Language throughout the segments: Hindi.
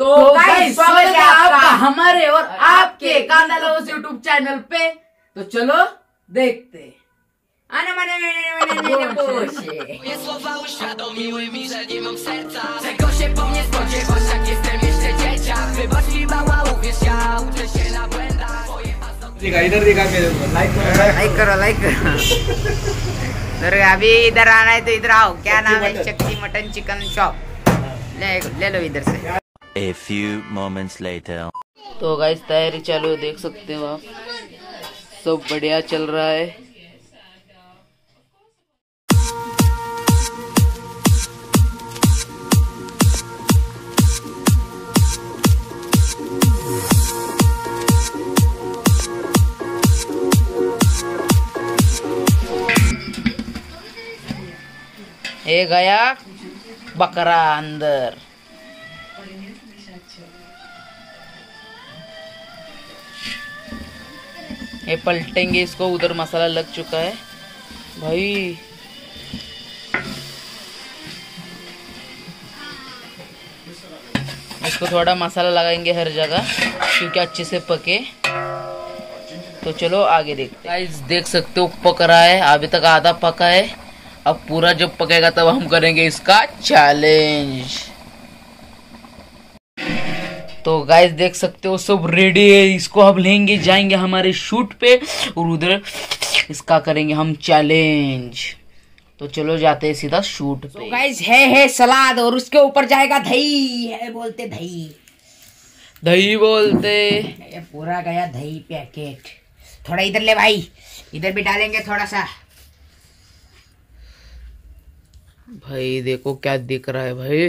तो गाइस स्वागत है आपका हमारे और आपके कांदा लवर्स यूट्यूब चैनल पे। तो चलो देखते। Moje słowa uświadomiły mi, że nie mam serca. Czego się po mnie spodziewasz, jak jestem jeszcze dzieciak? Wybacz mi mała, uwierz, ja uczę się na błędach. इधर देखा मेरे को लाइक करो सर अभी इधर आना है तो इधर आओ। क्या नाम है? शक्ति मटन चिकन शॉप। ले लो इधर से। A few moments later. तो गाइस तैयारी चालू है, देख सकते हो आप, सब बढ़िया चल रहा है। ये गया बकरा अंदर। ये पलटेंगे इसको, उधर मसाला लग चुका है भाई। इसको थोड़ा मसाला लगाएंगे हर जगह क्योंकि अच्छे से पके। तो चलो आगे देखते हैं। गाइस देख सकते हो पक रहा है, अभी तक आधा पका है। अब पूरा जब पकेगा तब हम करेंगे इसका चैलेंज। तो गाइस देख सकते हो सब रेडी है, इसको अब लेंगे जाएंगे हमारे शूट पे और उधर इसका करेंगे हम चैलेंज। तो चलो जाते हैं सीधा शूट पे। तो गाइस है सलाद और उसके ऊपर जाएगा दही। है बोलते दही, दही बोलते। ये पूरा गया दही पैकेट। थोड़ा इधर ले भाई, इधर भी डालेंगे थोड़ा सा। भाई देखो क्या दिख रहा है भाई,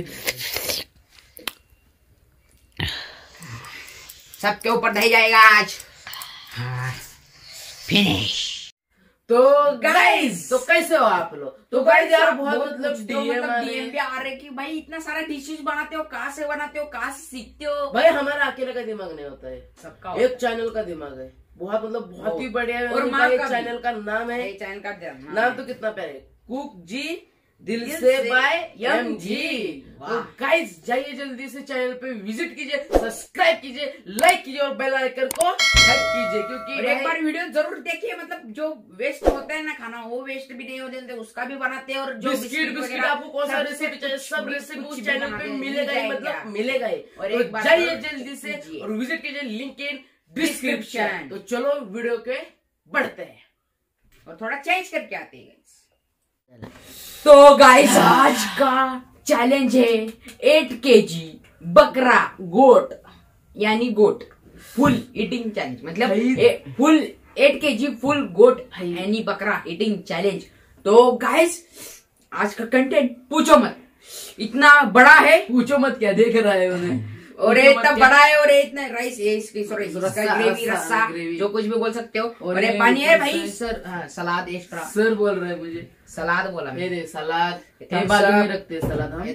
सबके ऊपर दही जाएगा आज। फिनिश। तो गाइस तो कैसे हो आप लोग? तो गाइस यार बहुत मतलब डीएम भी आ रहे कि भाई इतना सारा डिशेज बनाते हो, कहाँ से बनाते हो, कहाँ से सीखते हो? भाई हमारा अकेले का दिमाग नहीं होता है, सबका एक चैनल का दिमाग है। बहुत मतलब बहुत ही बढ़िया है। और माँ का चैनल का नाम है, चैनल का नाम तो कितना प्यारा है, कुक जी दिल से बाय एम जी। तो गाइस जाइए जल्दी से चैनल पे विजिट कीजिए, सब्सक्राइब कीजिए, लाइक कीजिए और बेल आइकन को हिट कीजिए क्योंकि एक बार वीडियो जरूर देखिए। मतलब जो वेस्ट होता है ना खाना, वो वेस्ट भी नहीं होने देते, उसका भी बनाते हैं। और जो बिस्किट आपको कौन सा रेसिपी चाहिए, सब रेसिपी उस चैनल पे मिलेगा ही, मतलब मिलेगा ही। और तो जाइए जल्दी से और विजिट कीजिए, लिंक इन डिस्क्रिप्शन। तो चलो वीडियो के बढ़ते हैं और थोड़ा चेंज करके आते हैं। तो गाइस आज का चैलेंज है 8 kg बकरा गोट, यानी गोट फुल ईटिंग चैलेंज। मतलब फुल 8 kg फुल गोट यानी बकरा ईटिंग चैलेंज। तो गाइस आज का कंटेंट पूछो मत, इतना बड़ा है। पूछो मत क्या देख रहा है उन्हें, और इतना बड़ा है और इतना राइस है, इसकी ग्रेवी रस्सा जो कुछ भी बोल सकते हो। और ये पानी है भाई सर। सलाद एक्स्ट्रा सर बोल रहा है मुझे, सलाद बोला मेरे सलाद बाजू में रखते हैं सलाद। हम ये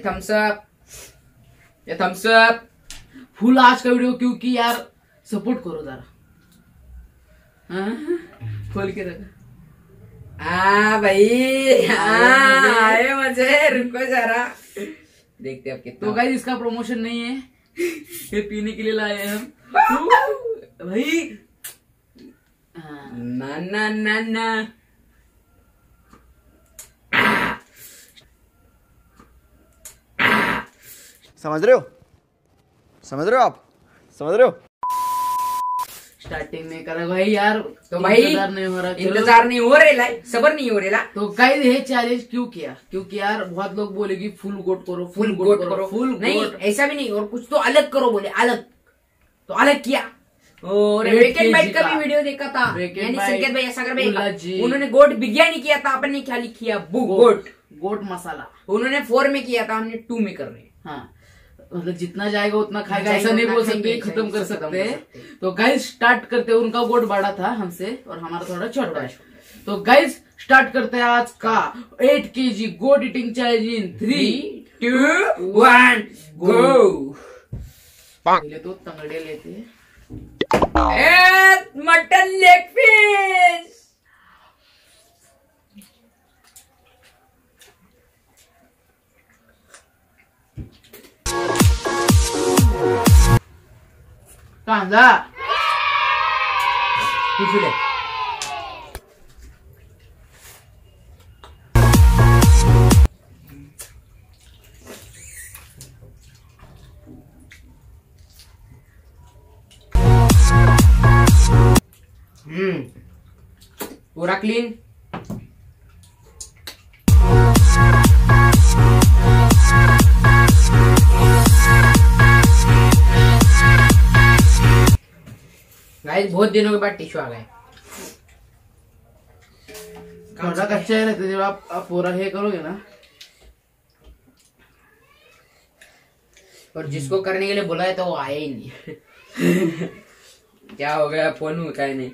थम्स अप फुल आज का वीडियो क्योंकि यार सपोर्ट करो जरा। खोल के रखा भाई आए मजे। रुको जरा देखते अब कितना। तो गाइस इसका प्रमोशन नहीं है, ये पीने के लिए लाए हैं हम भाई। ना ना ना ना समझ रहे हो? समझ रहे हो आप? समझ रहे हो? स्टार्टिंग में करा भाई यार, तो भाई इंतजार नहीं हो रहा, इंतजार नहीं हो रहा, सबर नहीं हो रहा। तो गाइस ये चैलेंज क्यों किया? क्योंकि यार बहुत लोग बोलेगी फुल गोट करो, फुल गोट करो, फुल नहीं ऐसा भी नहीं, और कुछ तो अलग करो बोले, अलग तो अलग किया। और वेकेंड बाइट का भी वीडियो देखा था, यानी संकेत भाई सागर भाई, उन्होंने गोट बिरयानी किया था, अपन ने क्या किया गोट मसाला। उन्होंने 4 में किया था, हमने 2 में कर रहे हैं। हाँ मतलब जितना जाएगा उतना खाएगा, ऐसा नहीं बोल सकते खत्म कर सकते हैं। तो गाइस स्टार्ट करते हैं। उनका गोट बड़ा था हमसे और हमारा थोड़ा छोटा है। तो गाइस स्टार्ट करते हैं आज का 8 kg goat eating challenge in 3, 2, 1 go. पहले तो तंगड़े लेते हैं, mutton leg piece. We'll be right back. कांदा पिशुले पूरा क्लीन। गाइस बहुत दिनों के बाद टिश्यू आ गए। थोड़ा कच्चा है रहता है, जब आप पूरा ये करोगे ना। और जिसको करने के लिए बुलाया तो वो आया ही नहीं। क्या हो गया, फोन उठाया नहीं।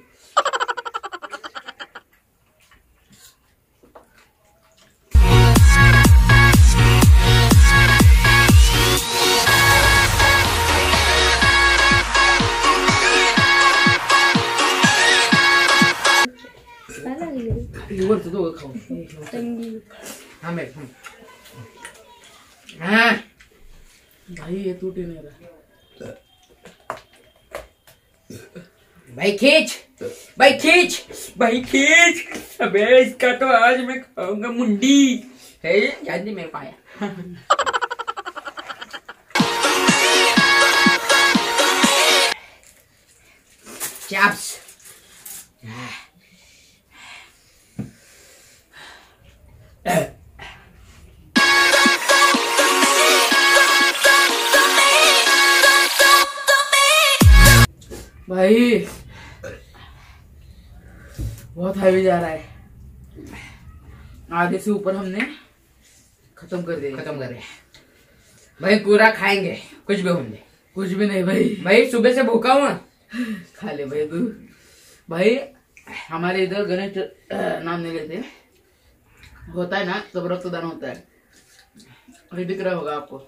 वरचं दोघं खाऊ हाँ मेरे हाँ भाई ये टूटे नहीं रहा। भाई खींच, भाई खींच, भाई खींच। अबे इसका तो आज मैं खाऊंगा मुंडी है। याद नहीं मेरे को आया। चाप्स भाई बहुत हैवी जा रहा है। आधे से ऊपर हमने खत्म कर दिया। खत्म कर रहे हैं भाई। पूरा खाएंगे, कुछ भी होंगे। कुछ भी नहीं भाई। भाई सुबह से भूखा हूँ। खा ले भाई तू। भाई हमारे इधर गणेश नाम नहीं लेते, होता है ना तब रक्तदान होता है। अभी दिख रहा होगा आपको।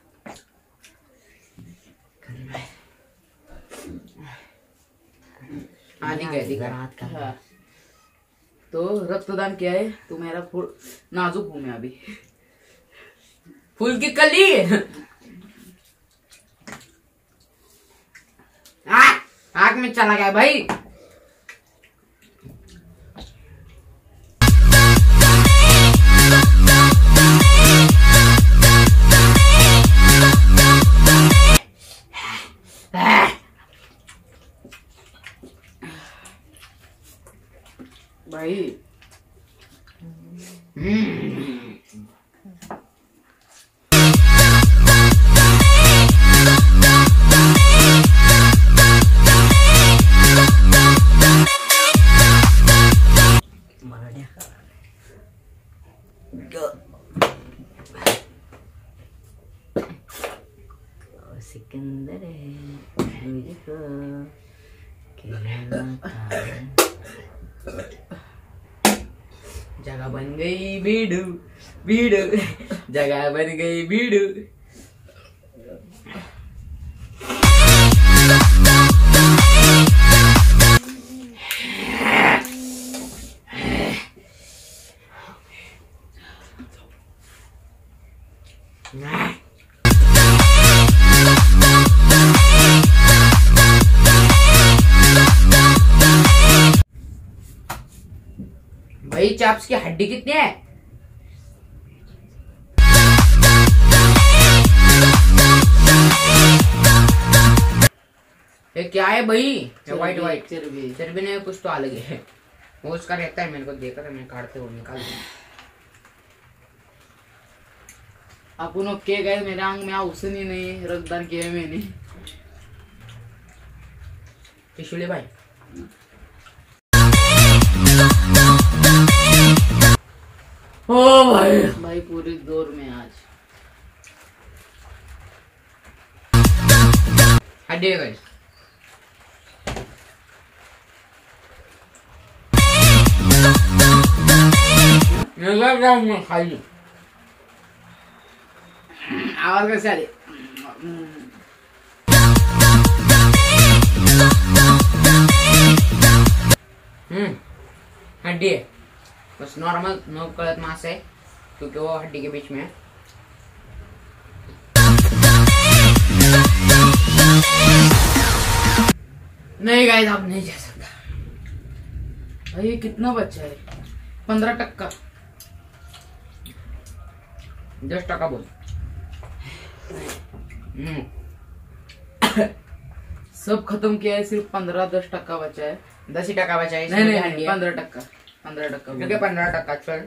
हाँ। तो रक्तदान क्या है, तो मेरा नाजुक हूं मैं अभी। फूल की कली आग में चला गया भाई। भाई सिकंदर है मुझको जगह बन गई बीड़ू बीड़ू, जगह बन गई बीड़ू। भाई चाप्स की हड्डी कितनी है? ये क्या है भाई? व्हाइट व्हाइट चर्बी। चर्बी नहीं, कुछ तो अलग है। वो उसका रहता है, मेरे को देखा था, मैं काटते हुए निकाल दिया। आपण के गए मेरे अंग में औषधि नहीं, रक्तदान किया मैंने। पिशुले भाई ओ भाई भाई पूरी दौर में आज हड्डी है गाइस। खाई आवाज कैसे आ रही? हड्डी है, बस नॉर्मल नो कलर मांस है, क्योंकि वो हड्डी के बीच में है। नहीं गाइस आप नहीं जा सकता। भाई ये कितना बचा है? 15%। 10% बोल। सब खत्म किया है, सिर्फ 15-10% बचा है। 10% बचा है। नहीं 15%। 15%। क्योंकि 15% चल।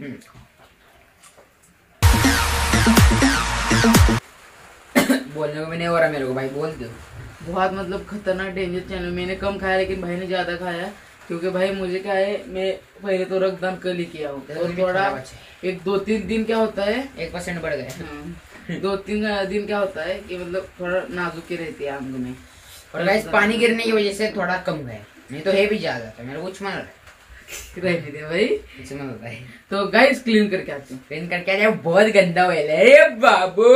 बोलने को भी नहीं हो रहा मेरे को भाई, बोल दो। बहुत मतलब खतरनाक डेंजर चैनल। मैंने कम खाया लेकिन भाई ने ज्यादा खाया, क्योंकि भाई मुझे क्या है, मैं पहले तो रक्तदान कल ही किया हूँ और थोड़ा 1-2-3 दिन क्या होता है 1% बढ़ गए। 2-3 दिन क्या होता है कि मतलब थोड़ा नाजुकी रहती है अंग में। और गाइस पानी गिरने की वजह से थोड़ा कम गए, नहीं तो है भी ज्यादा था। मेरे को कुछ मन रहा है रहने दे भाई। कुछ मन होता है। तो गाइस क्लीन करके आते हैं। क्लीन करके आ जाए, बहुत गंदा हुआ है बाबू।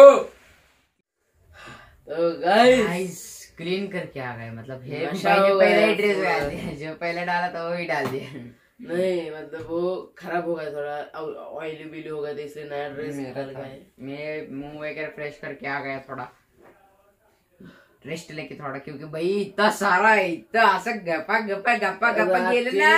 तो गाइस गाइस क्लीन करके आ गए, मतलब है नशा भाई ने हो पहले गया ही ड्रेस पूरा। डाल दिया, जो पहले डाला था वो ही डाल दिया। नहीं मतलब वो खराब हो गया, थोड़ा ऑयली बिली हो गया था, इसलिए नया ड्रेस निकाल गए। मैं मुंह वगैरह फ्रेश करके आ गया, थोड़ा रेस्ट लेके थोड़ा, क्योंकि भाई इतना सारा है, इतना असं गप्पा गप्पा गप्पा गप्पा गेले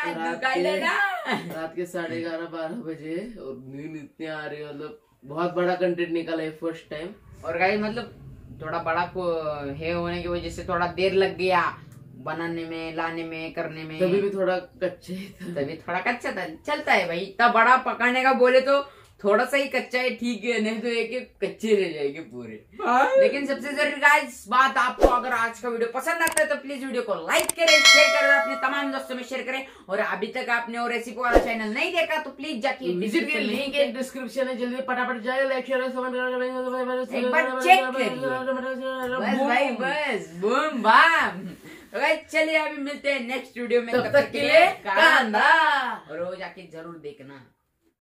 रात के 11:30-12 बजे और नींद इतनी आ रही है, मतलब बहुत बड़ा कंटेंट निकाला है फर्स्ट टाइम। और गाइस मतलब थोड़ा बड़ा को है होने की वजह से थोड़ा देर लग गया बनाने में, लाने में, करने में। तभी भी थोड़ा कच्चे था। तभी थोड़ा कच्चा था, चलता है भाई। इतना बड़ा पकड़ने का बोले तो थोड़ा सा ही कच्चा है, ठीक है, नहीं तो एक कच्चे रह जाएंगे पूरे। लेकिन सबसे जरूरी गाइस बात, आपको अगर आज का वीडियो पसंद आता है तो प्लीज वीडियो को लाइक करें, शेयर करें और अपने तमाम दोस्तों में शेयर करें। और अभी तक आपने और रेसिपी वाला चैनल नहीं देखा तो प्लीज जाके विजिट के लिंक है डिस्क्रिप्शन है, जल्दी फटाफट जाए, लाइक शेयर एक बार चेक करिए। बस भाई बस, बूम बाम। तो गाइस चलिए अभी मिलते हैं नेक्स्ट वीडियो में, तब तक के लिए कांदा। और वो जाके जरूर देखना।